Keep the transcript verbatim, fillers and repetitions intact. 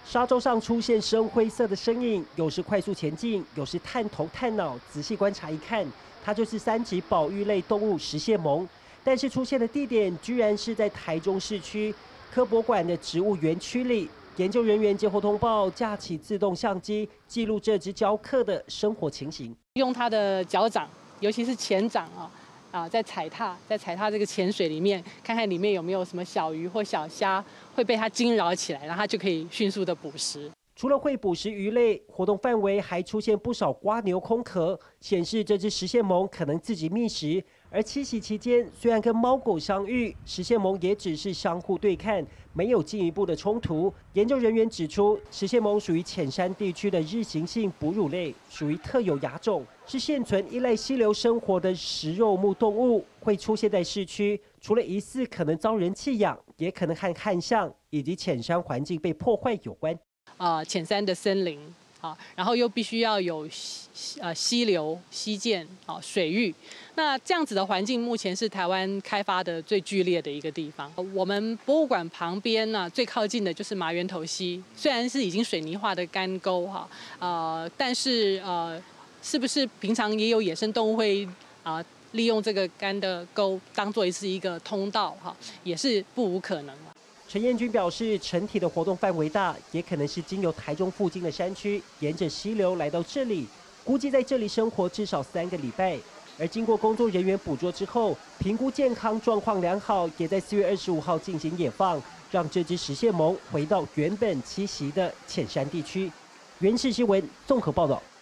沙洲上出现深灰色的身影，有时快速前进，有时探头探脑。仔细观察一看，它就是三级保育类动物食蟹獴。但是出现的地点居然是在台中市区科博馆的植物园区里。研究人员接获通报，架起自动相机记录这只鲛科的生活情形。 用它的脚掌，尤其是前掌啊。 啊，在踩踏，在踩踏这个浅水里面，看看里面有没有什么小鱼或小虾会被它惊扰起来，然后它就可以迅速的捕食。 除了会捕食鱼类，活动范围还出现不少瓜牛空壳，显示这只食蟹獴可能自己觅食。而栖息期间，虽然跟猫狗相遇，食蟹獴也只是相互对看，没有进一步的冲突。研究人员指出，食蟹獴属于浅山地区的日行性哺乳类，属于特有亚种，是现存依赖溪流生活的食肉目动物，会出现在市区。除了疑似可能遭人弃养，也可能和旱象以及浅山环境被破坏有关。 啊、呃，浅山的森林啊，然后又必须要有呃溪流、溪涧啊、水域，那这样子的环境目前是台湾开发的最剧烈的一个地方。我们博物馆旁边呢、啊，最靠近的就是麻园头溪，虽然是已经水泥化的干沟哈，呃，但是呃，是不是平常也有野生动物会啊、呃、利用这个干的沟当做是一个通道哈，也是不无可能。 陈彦君表示，成体的活动范围大，也可能是经由台中附近的山区，沿着溪流来到这里，估计在这里生活至少三个礼拜。而经过工作人员捕捉之后，评估健康状况良好，也在四月二十五号进行野放，让这只食蟹獴回到原本栖息的浅山地区。原视新闻综合报道。